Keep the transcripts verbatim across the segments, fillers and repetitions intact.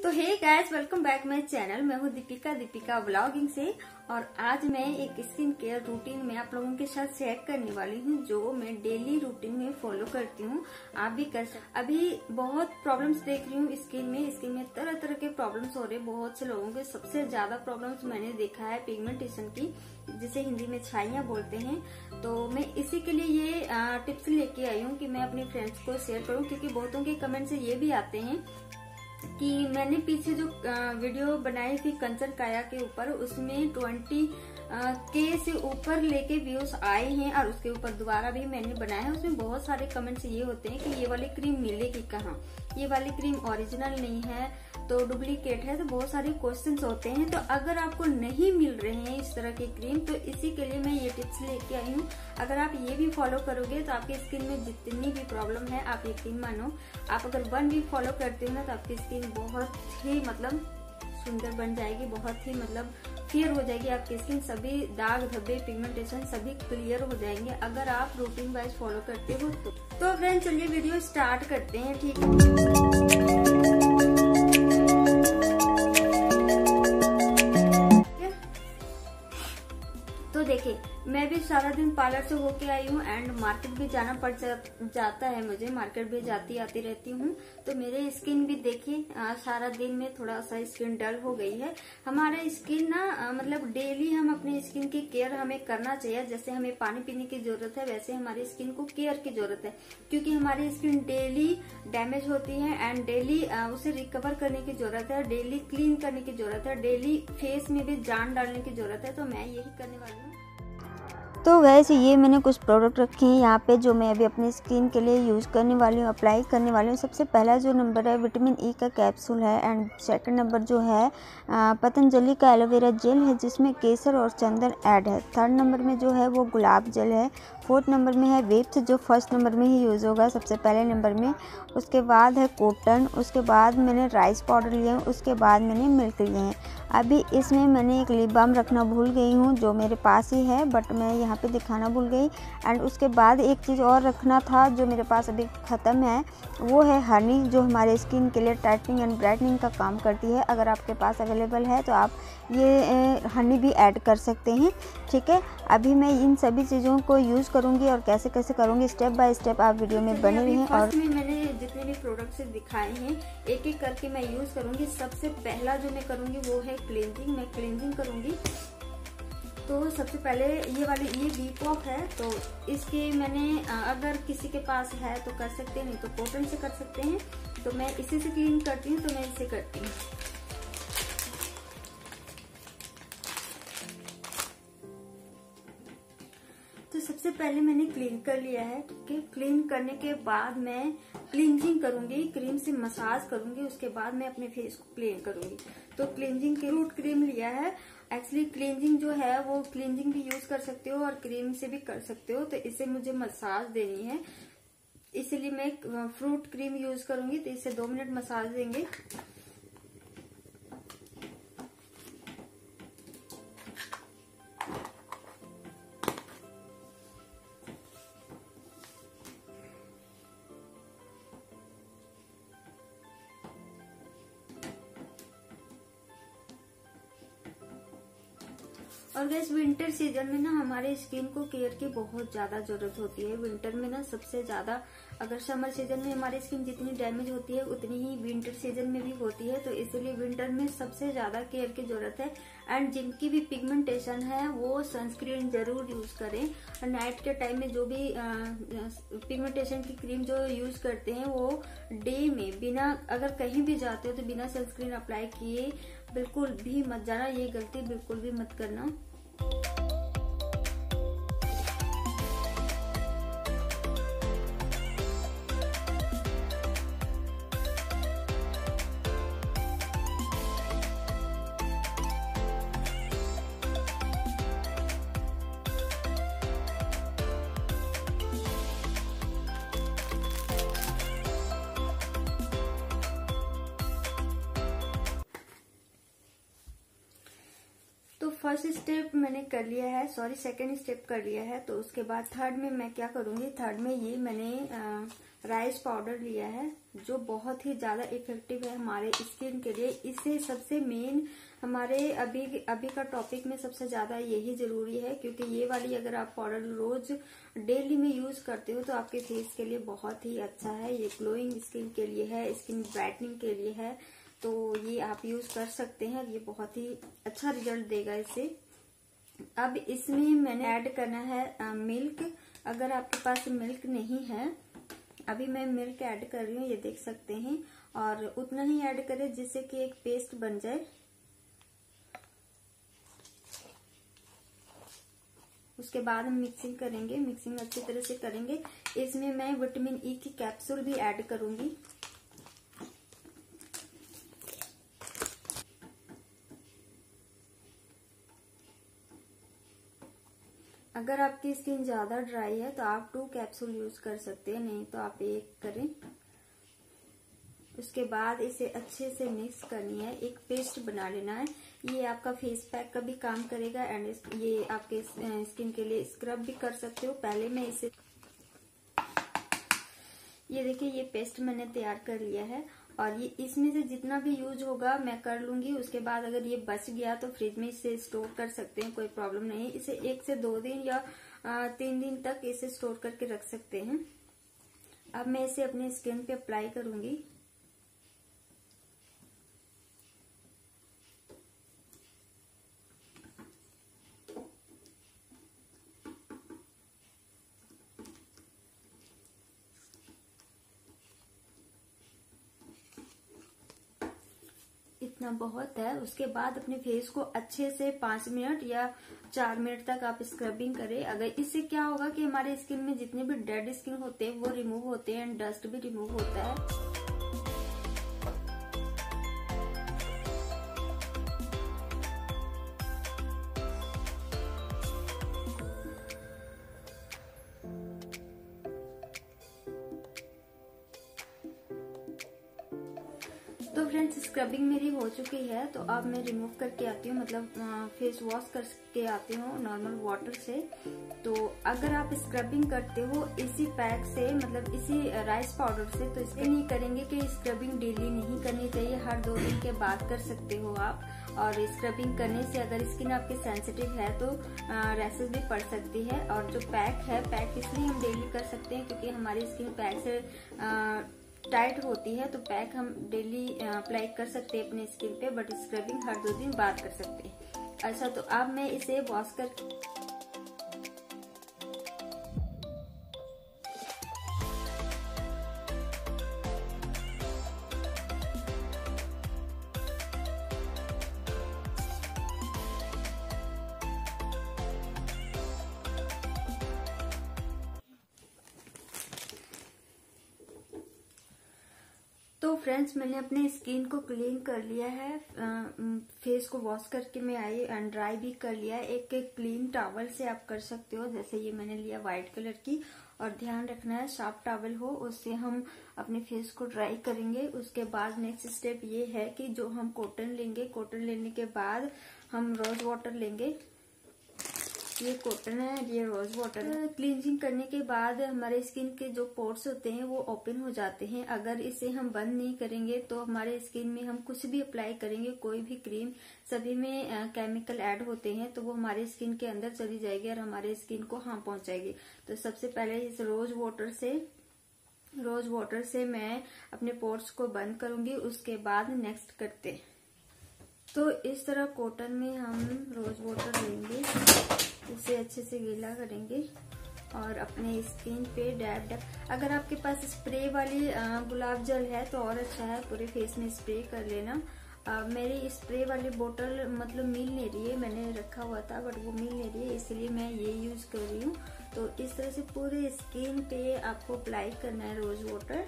तो hey guys, welcome back my channel. मैं हूँ दीपिका दीपिका व्लॉगिंग से, और आज मैं एक स्किन केयर रूटीन में आप लोगों के साथ शेयर करने वाली हूँ जो मैं डेली रूटीन में फॉलो करती हूँ। आप भी कर सकते। अभी बहुत प्रॉब्लम्स देख रही हूँ स्किन में स्किन में तरह तरह के प्रॉब्लम्स हो रहे हैं बहुत से लोगों के। सबसे ज्यादा प्रॉब्लम्स मैंने देखा है पिगमेंटेशन की, जिसे हिंदी में छाइयाँ बोलते हैं। तो मैं इसी के लिए ये टिप्स लेके आई हूँ कि मैं अपने फ्रेंड्स को शेयर करूँ, क्योंकि बहुतों के कमेंट से ये भी आते हैं कि मैंने पीछे जो वीडियो बनाई थी कंचन काया के ऊपर, उसमें ट्वेंटी के से ऊपर लेके व्यूज आए हैं, और उसके ऊपर दोबारा भी मैंने बनाया है। उसमें बहुत सारे कमेंट्स ये होते हैं कि ये वाली क्रीम मिलेगी कहाँ, ये वाली क्रीम ओरिजिनल नहीं है तो डुप्लीकेट है। तो बहुत सारे क्वेश्चंस होते हैं। तो अगर आपको नहीं मिल रहे हैं इस तरह की क्रीम, तो इसी के लिए मैं ये टिप्स लेके आई हूँ। अगर आप ये भी फॉलो करोगे तो आपकी स्किन में जितनी भी प्रॉब्लम है, आप यकीन मानो, आप अगर वन वीक फॉलो करते हो ना, तो आपकी स्किन बहुत ही मतलब सुंदर बन जाएगी, बहुत ही मतलब क्लियर हो जाएगी आपकी स्किन। सभी दाग धब्बे पिगमेंटेशन सभी क्लियर हो जाएंगे अगर आप रूटीन वाइज फॉलो करते हो तो। तो फ्रेंड्स, चलिए वीडियो स्टार्ट करते हैं, ठीक है। तो देखिए, मैं भी सारा दिन पार्लर से होके आई हूँ एंड मार्केट भी जाना पड़ जा, जाता है मुझे। मार्केट भी जाती आती रहती हूँ। तो मेरे स्किन भी देखिए सारा दिन में थोड़ा सा स्किन डल हो गई है। हमारे स्किन ना आ, मतलब डेली हम अपनी स्किन की केयर हमें करना चाहिए। जैसे हमें पानी पीने की जरूरत है, वैसे हमारी स्किन को केयर की जरूरत है, क्योंकि हमारी स्किन डेली डैमेज होती है एंड डेली उसे रिकवर करने की जरूरत है, डेली क्लीन करने की जरूरत है, डेली फेस में भी जान डालने की जरूरत है। तो मैं यही करने वाली हूँ। तो वैसे ये मैंने कुछ प्रोडक्ट रखे हैं यहाँ पे जो मैं अभी अपनी स्किन के लिए यूज़ करने वाली हूँ, अप्लाई करने वाली हूँ। सबसे पहला जो नंबर है विटामिन ई का कैप्सूल है, एंड सेकंड नंबर जो है पतंजलि का एलोवेरा जेल है जिसमें केसर और चंदन ऐड है। थर्ड नंबर में जो है वो गुलाब जल है। फोर्थ नंबर में है वेप्स जो फर्स्ट नंबर में ही यूज़ होगा सबसे पहले नंबर में। उसके बाद है कॉटन, उसके बाद मैंने राइस पाउडर लिए हैं, उसके बाद मैंने मिल्क लिए हैं। अभी इसमें मैंने एक लिप बाम रखना भूल गई हूँ जो मेरे पास ही है, बट मैं यहाँ पे दिखाना भूल गई। एंड उसके बाद एक चीज़ और रखना था जो मेरे पास अभी ख़त्म है, वो है हनी, जो हमारे स्किन के लिए टाइटनिंग एंड ब्राइटनिंग का काम करती है। अगर आपके पास अवेलेबल है तो आप ये हनी भी ऐड कर सकते हैं, ठीक है। अभी मैं इन सभी चीज़ों को यूज़ करूँगी और कैसे कैसे करूँगी स्टेप बाय स्टेप आप वीडियो में बने रहें। और में मैंने जितने भी प्रोडक्ट्स दिखाए हैं एक एक करके मैं यूज़ करूँगी। सबसे पहला जो मैं करूँगी वो है क्लींजिंग। मैं क्लींजिंग करूँगी। तो सबसे पहले ये वाली ये वीक ऑफ है, तो इसके मैंने अगर किसी के पास है तो कर सकते हैं, नहीं तो कॉटन से कर सकते हैं। तो मैं इसी से क्लीन करती हूँ, तो मैं इसे करती हूँ। तो सबसे पहले मैंने क्लीन कर लिया है, ठीक है। क्लीन करने के बाद मैं क्लींजिंग करूंगी, क्रीम से मसाज करूंगी, उसके बाद मैं अपने फेस को क्लीन करूंगी। तो क्लींजिंग के रूट क्रीम लिया है। एक्चुअली क्लींजिंग जो है वो क्लींजिंग भी यूज कर सकते हो और क्रीम से भी कर सकते हो। तो इसे मुझे मसाज देनी है, इसलिए मैं फ्रूट क्रीम यूज करूंगी। तो इसे दो मिनट मसाज देंगे। और गैस, विंटर सीजन में ना हमारे स्किन को केयर की बहुत ज्यादा जरूरत होती है। विंटर में ना सबसे ज्यादा, अगर समर सीजन में हमारी स्किन जितनी डैमेज होती है उतनी ही विंटर सीजन में भी होती है। तो इसलिए विंटर में सबसे ज्यादा केयर की जरूरत है। एंड जिनकी भी पिगमेंटेशन है वो सनस्क्रीन जरूर यूज करें। नाइट के टाइम में जो भी पिगमेंटेशन की क्रीम जो यूज करते हैं वो डे में बिना, अगर कहीं भी जाते हो तो बिना सनस्क्रीन अप्लाई किए बिल्कुल भी मत जाना। ये गलती बिल्कुल भी मत करना। फर्स्ट स्टेप मैंने कर लिया है, सॉरी सेकंड स्टेप कर लिया है। तो उसके बाद थर्ड में मैं क्या करूंगी, थर्ड में ये मैंने राइस पाउडर लिया है जो बहुत ही ज्यादा इफेक्टिव है हमारे स्किन के लिए। इससे सबसे मेन हमारे अभी अभी का टॉपिक में सबसे ज्यादा यही जरूरी है, क्योंकि ये वाली अगर आप पाउडर रोज डेली में यूज करते हो तो आपके फेस के लिए बहुत ही अच्छा है। ये ग्लोइंग स्किन के लिए है, स्किन ब्राइटनिंग के लिए है, तो ये आप यूज कर सकते हैं। ये बहुत ही अच्छा रिजल्ट देगा इससे। अब इसमें मैंने ऐड करना है आ, मिल्क। अगर आपके पास मिल्क नहीं है, अभी मैं मिल्क ऐड कर रही हूँ, ये देख सकते हैं, और उतना ही ऐड करें जिससे कि एक पेस्ट बन जाए। उसके बाद हम मिक्सिंग करेंगे, मिक्सिंग अच्छी तरह से करेंगे। इसमें मैं विटामिन ई की कैप्सूल भी ऐड करूंगी। अगर आपकी स्किन ज्यादा ड्राई है तो आप टू कैप्सूल यूज कर सकते हैं, नहीं तो आप एक करें। उसके बाद इसे अच्छे से मिक्स करनी है, एक पेस्ट बना लेना है। ये आपका फेस पैक का भी काम करेगा एंड ये आपके स्किन के लिए स्क्रब भी कर सकते हो। पहले मैं इसे, ये देखिए ये पेस्ट मैंने तैयार कर लिया है, और ये इसमें से जितना भी यूज होगा मैं कर लूंगी। उसके बाद अगर ये बच गया तो फ्रिज में इसे स्टोर कर सकते हैं, कोई प्रॉब्लम नहीं है। इसे एक से दो दिन या तीन दिन तक इसे स्टोर करके रख सकते हैं। अब मैं इसे अपनी स्किन पे अप्लाई करूंगी। इतना बहुत है। उसके बाद अपने फेस को अच्छे से पांच मिनट या चार मिनट तक आप स्क्रबिंग करें। अगर इससे क्या होगा कि हमारे स्किन में जितने भी डेड स्किन होते हैं वो रिमूव होते हैं एंड डस्ट भी रिमूव होता है। तो फ्रेंड्स स्क्रबिंग मेरी हो चुकी है, तो अब मैं रिमूव करके आती हूँ, मतलब फेस वॉश करके आती हूँ नॉर्मल वाटर से। तो अगर आप स्क्रबिंग करते हो इसी पैक से, मतलब इसी राइस पाउडर से, तो इसलिए नहीं करेंगे कि स्क्रबिंग डेली नहीं करनी चाहिए, हर दो दिन के बाद कर सकते हो आप। और स्क्रबिंग करने से अगर स्किन आपकी सेंसिटिव है तो रैशेस भी पड़ सकती है। और जो पैक है, पैक इसलिए हम डेली कर सकते हैं क्योंकि हमारी स्किन पैक से आ, टाइट होती है, तो पैक हम डेली अप्लाई कर सकते हैं अपने स्किन पे, बट स्क्रबिंग हर दो दिन बाद कर सकते हैं। अच्छा, तो अब मैं इसे वॉश कर तो फ्रेंड्स मैंने अपने स्किन को क्लीन कर लिया है, आ, फेस को वॉश करके मैं आई एंड ड्राई भी कर लिया है। एक एक क्लीन टॉवल से आप कर सकते हो, जैसे ये मैंने लिया व्हाइट कलर की। और ध्यान रखना है शार्प टॉवल हो, उससे हम अपने फेस को ड्राई करेंगे। उसके बाद नेक्स्ट स्टेप ये है कि जो हम कॉटन लेंगे, कॉटन लेने के बाद हम रोज वाटर लेंगे। ये कॉटन है, ये रोज वाटर है। क्लींजिंग करने के बाद हमारे स्किन के जो पोर्स होते हैं वो ओपन हो जाते हैं। अगर इसे हम बंद नहीं करेंगे तो हमारे स्किन में हम कुछ भी अप्लाई करेंगे, कोई भी क्रीम, सभी में केमिकल ऐड होते हैं, तो वो हमारे स्किन के अंदर चली जाएगी और हमारे स्किन को हार्म पहुंचाएगी। तो सबसे पहले इस रोज वाटर से रोज वाटर से मैं अपने पोर्स को बंद करूंगी। उसके बाद नेक्स्ट करते हैं, तो इस तरह कॉटन में हम रोज वाटर लेंगे, इसे अच्छे से गीला करेंगे और अपने स्किन पे डैब डैब। अगर आपके पास स्प्रे वाली गुलाब जल है तो और अच्छा है, पूरे फेस में स्प्रे कर लेना। आ, मेरी स्प्रे वाली बोतल मतलब मिल नहीं रही है, मैंने रखा हुआ था बट वो मिल नहीं रही है, इसलिए मैं ये यूज कर रही हूँ। तो इस तरह से पूरे स्किन पे आपको अप्लाई करना है रोज वाटर।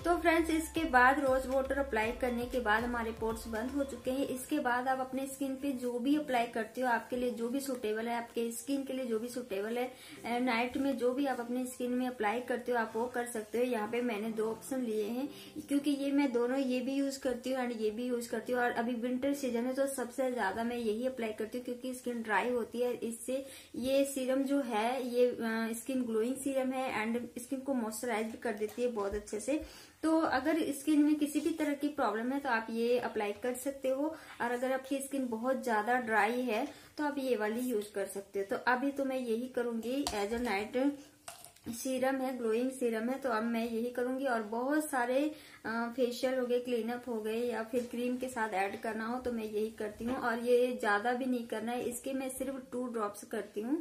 तो फ्रेंड्स इसके बाद रोज वाटर अप्लाई करने के बाद हमारे पोर्स बंद हो चुके हैं। इसके बाद आप अपने स्किन पे जो भी अप्लाई करते हो, आपके लिए जो भी सूटेबल है, आपके स्किन के लिए जो भी सूटेबल है, नाइट में जो भी आप अपनी स्किन में अप्लाई करते हो आप वो कर सकते हो। यहाँ पे मैंने दो ऑप्शन लिए हैं क्योंकि ये मैं दोनों ये भी यूज करती हूँ एंड ये भी यूज करती हूँ। और अभी विंटर सीजन है तो सबसे ज्यादा मैं यही अप्लाई करती हूँ क्योंकि स्किन ड्राई होती है। इससे ये सीरम जो है ये स्किन ग्लोइंग सीरम है एंड स्किन को मॉइस्चराइज कर देती है बहुत अच्छे से। तो अगर स्किन में किसी भी तरह की प्रॉब्लम है तो आप ये अप्लाई कर सकते हो, और अगर आपकी स्किन बहुत ज्यादा ड्राई है तो आप ये वाली यूज कर सकते हो। तो अभी तो मैं यही करूंगी, एज अ नाइट सीरम है, ग्लोइंग सीरम है, तो अब मैं यही करूंगी। और बहुत सारे फेशियल हो गए, क्लीनअप हो गए या फिर क्रीम के साथ ऐड करना हो तो मैं यही करती हूँ। और ये ज्यादा भी नहीं करना है, इसके मैं सिर्फ टू ड्रॉप्स करती हूँ।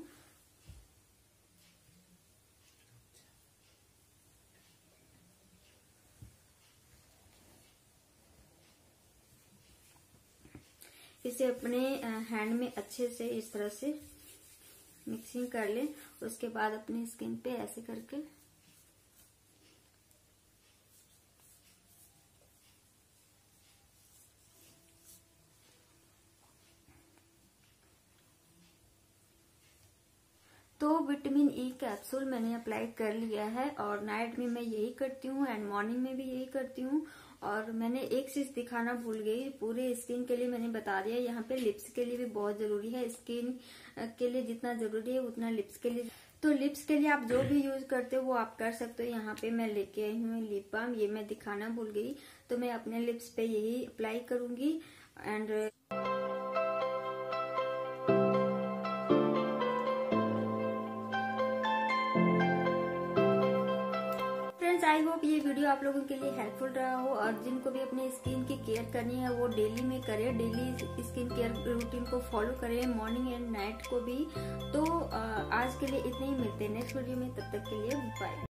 इसे अपने हैंड में अच्छे से इस तरह से मिक्सिंग कर लें। उसके बाद अपनी स्किन पे ऐसे करके तो विटामिन ई कैप्सूल मैंने अप्लाई कर लिया है और नाइट में मैं यही करती हूँ एंड मॉर्निंग में भी यही करती हूँ। और मैंने एक चीज दिखाना भूल गई, पूरे स्किन के लिए मैंने बता दिया। यहाँ पे लिप्स के लिए भी बहुत जरूरी है, स्किन के लिए जितना जरूरी है उतना लिप्स के लिए। तो लिप्स के लिए आप जो भी यूज करते हो वो आप कर सकते हो। यहाँ पे मैं लेके आई हूँ लिप बाम, ये मैं दिखाना भूल गई। तो मैं अपने लिप्स पे यही अप्लाई करूंगी एंड आई होप ये वीडियो आप लोगों के लिए हेल्पफुल रहा हो। और जिनको भी अपनी स्किन की केयर करनी है वो डेली में करें, डेली स्किन केयर रूटीन को फॉलो करें, मॉर्निंग एंड नाइट को भी। तो आज के लिए इतने ही, मिलते हैं नेक्स्ट वीडियो में, तब तक के लिए बाय।